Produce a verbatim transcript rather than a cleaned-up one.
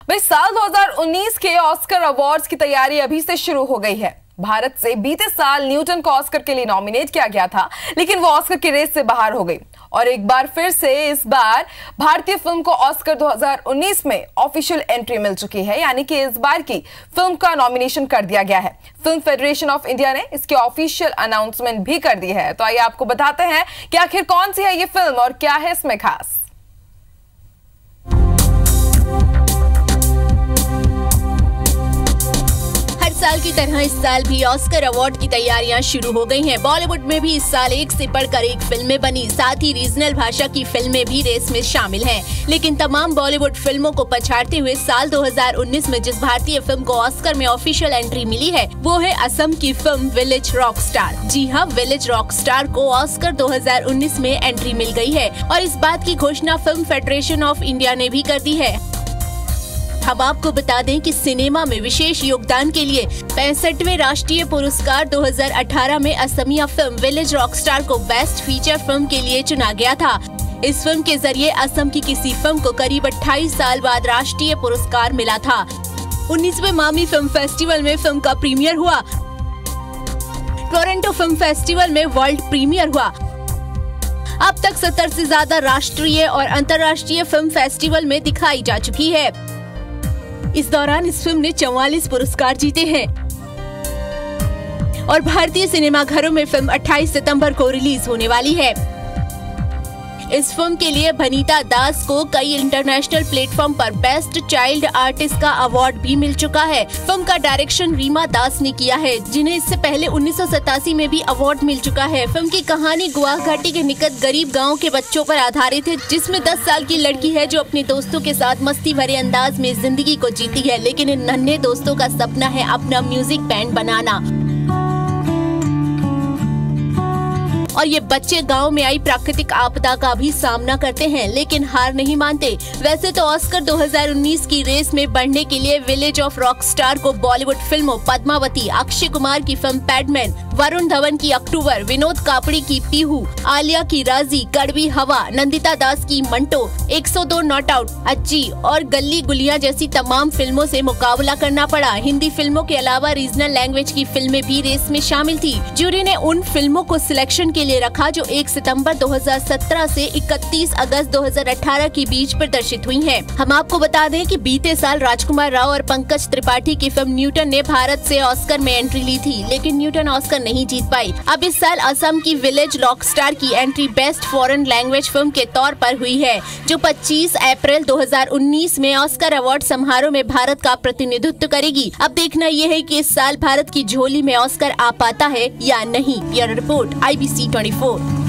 भाई साल दो हज़ार उन्नीस के ऑस्कर अवार्ड्स की तैयारी अभी से शुरू हो गई है। भारत से बीते साल न्यूटन को ऑस्कर के लिए नॉमिनेट किया गया था, लेकिन वो ऑस्कर की रेस से बाहर हो गई और एक बार फिर से इस बार भारतीय फिल्म को ऑस्कर दो हज़ार उन्नीस में ऑफिशियल एंट्री मिल चुकी है, यानी कि इस बार की फिल्म का नॉमिनेशन कर दिया गया है। फिल्म फेडरेशन ऑफ इंडिया ने इसकी ऑफिशियल अनाउंसमेंट भी कर दी है। तो आइए आपको बताते हैं कि आखिर कौन सी है ये फिल्म और क्या है इसमें खास। साल की तरह इस साल भी ऑस्कर अवार्ड की तैयारियां शुरू हो गई हैं। बॉलीवुड में भी इस साल एक से बढ़कर एक फिल्में बनी, साथ ही रीजनल भाषा की फिल्में भी रेस में शामिल हैं। लेकिन तमाम बॉलीवुड फिल्मों को पछाड़ते हुए साल दो हज़ार उन्नीस में जिस भारतीय फिल्म को ऑस्कर में ऑफिशियल एंट्री मिली है वो है असम की फिल्म विलेज रॉकस्टार। जी हाँ, विलेज रॉकस्टार को ऑस्कर दो हज़ार उन्नीस में एंट्री मिल गई है और इस बात की घोषणा फिल्म फेडरेशन ऑफ इंडिया ने भी कर दी है। हम आपको बता दें कि सिनेमा में विशेष योगदान के लिए पैंसठवें राष्ट्रीय पुरस्कार दो हज़ार अठारह में असमिया फिल्म विलेज रॉकस्टार को बेस्ट फीचर फिल्म के लिए चुना गया था। इस फिल्म के जरिए असम की किसी फिल्म को करीब अट्ठाईस साल बाद राष्ट्रीय पुरस्कार मिला था। उन्नीसवें मामी फिल्म फेस्टिवल में फिल्म का प्रीमियर हुआ। टोरंटो फिल्म फेस्टिवल में वर्ल्ड प्रीमियर हुआ। अब तक सत्तर से ज्यादा राष्ट्रीय और अंतर्राष्ट्रीय फिल्म फेस्टिवल में दिखाई जा चुकी है। इस दौरान इस फिल्म ने चौवालीस पुरस्कार जीते हैं और भारतीय सिनेमाघरों में फिल्म अट्ठाईस सितंबर को रिलीज होने वाली है। इस फिल्म के लिए भनीता दास को कई इंटरनेशनल प्लेटफॉर्म पर बेस्ट चाइल्ड आर्टिस्ट का अवार्ड भी मिल चुका है। फिल्म का डायरेक्शन रीमा दास ने किया है, जिन्हें इससे पहले उन्नीस सौ सतासी में भी अवार्ड मिल चुका है। फिल्म की कहानी गुवाहाटी के निकट गरीब गांव के बच्चों पर आधारित है, जिसमें दस साल की लड़की है जो अपने दोस्तों के साथ मस्ती भरे अंदाज में जिंदगी को जीती है, लेकिन इन नन्हे दोस्तों का सपना है अपना म्यूजिक बैंड बनाना और ये बच्चे गांव में आई प्राकृतिक आपदा का भी सामना करते हैं, लेकिन हार नहीं मानते। वैसे तो ऑस्कर दो हज़ार उन्नीस की रेस में बढ़ने के लिए विलेज ऑफ रॉकस्टार को बॉलीवुड फिल्मों पद्मावती, अक्षय कुमार की फिल्म पैडमैन, वरुण धवन की अक्टूबर, विनोद कापड़ी की पीहू, आलिया की राजी, कड़वी हवा, नंदिता दास की मंटो, एक सौ दो नॉट आउट, अच्छी और गली गुलियां जैसी तमाम फिल्मों से मुकाबला करना पड़ा। हिंदी फिल्मों के अलावा रीजनल लैंग्वेज की फिल्में भी रेस में शामिल थी। जूरी ने उन फिल्मों को सिलेक्शन के लिए रखा जो एक सितंबर दो हज़ार सत्रह से इकतीस अगस्त दो हज़ार अठारह के बीच प्रदर्शित हुई हैं। हम आपको बता दें कि बीते साल राजकुमार राव और पंकज त्रिपाठी की फिल्म न्यूटन ने भारत से ऑस्कर में एंट्री ली थी, लेकिन न्यूटन ऑस्कर नहीं जीत पाई। अब इस साल असम की विलेज रॉकस्टार की entry best foreign language film के तौर पर हुई है, जो पच्चीस अप्रैल दो हज़ार उन्नीस में ऑस्कर अवार्ड समारोह में भारत का प्रतिनिधित्व करेगी। अब देखना यह है कि इस साल भारत की झोली में ऑस्कर आ पाता है या नहीं। Bureau report I B C चौबीस।